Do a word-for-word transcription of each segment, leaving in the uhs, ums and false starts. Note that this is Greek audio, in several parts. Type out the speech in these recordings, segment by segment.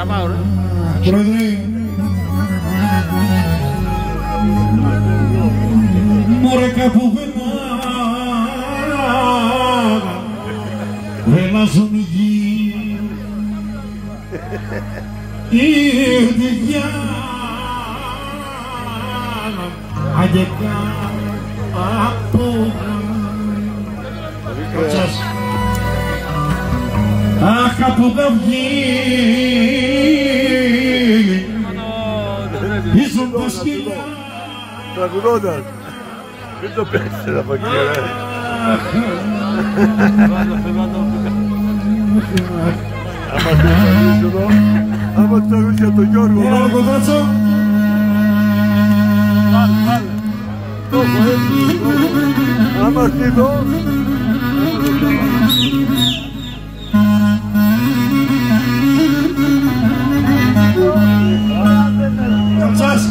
Πρόεδρε, μωρέ κάπου βελάζουν οι γη, η διδιά αγγεκά από αχ, κάπου θα βγει ήσουν τα σκυλιά. Τραγουδώντας, μην το παίξετε από εκεί, ρε. Άμα τραγουδείς εδώ, άμα τραγουδείς για τον Γιώργο. Έλα, ο Κοντράτσο. Άμα έρθει εδώ, Κατσάς.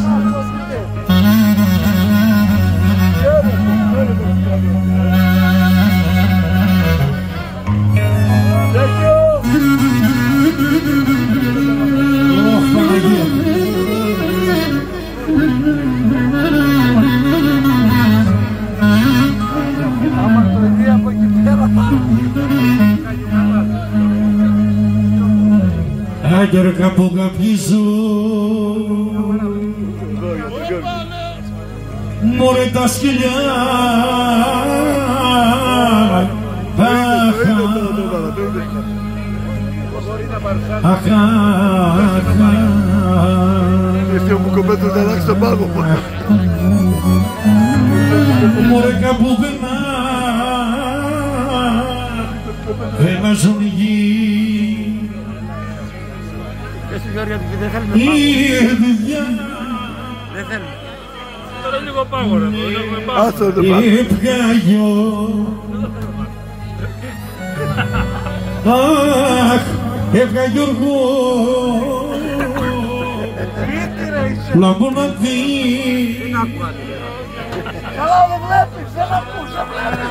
Άγγερ κάπου καπίζουν μωρέ τα σκυλιά. Αχ, αχ, ήρθε ο Μπουκοπέτρος να αλλάξει τον πάγο. μωρέ κάπου βελάζουν οι γη, η διδιά δεν θέλουμε. Τώρα λίγο πάγο ρε, άστο το πάγο. Έπιαγιο, αχ, έφυγα Γιώργο, λαμπώ να δει. Καλά δεν βλέπεις, δεν ακούσα,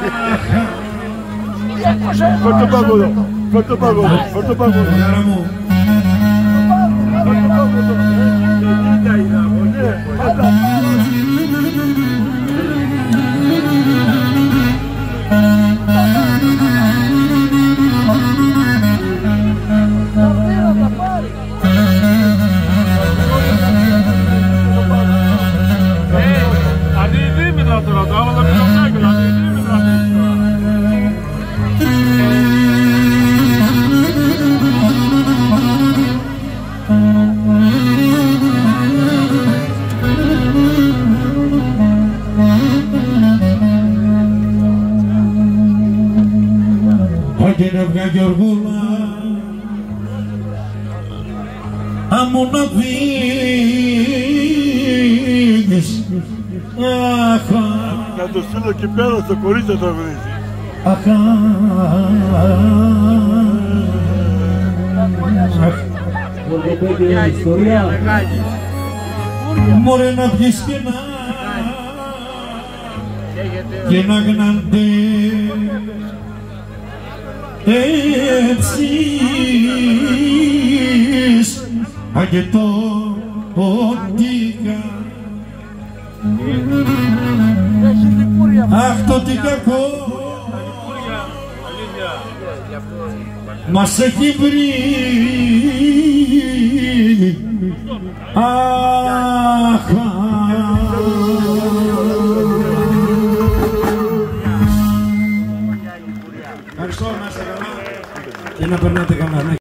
βλέπεις. Φέρ' το πάγο εδώ, φέρ' το πάγο εδώ, φέρ' το πάγο εδώ. Άρα μου. Φέρ' το πάγο εδώ. Αντιδίμητρα τώρα, το άλλο θα μην το κάνει, αντιδίμητρα. Άγγε να βγα Γιώργουλα, άμμο να φύγεις. Αχ, Να το στείλω εκεί πέρα στο κορίτσι να τραγουδήσει. αχ, μωρέ να βγεις και να και να γνάντε έτσι αγγετό οντίκα. Αχ, το τι κακό μας έχει βρει. Αχ, ευχαριστώ, να είστε καλά και να περνάτε καλά.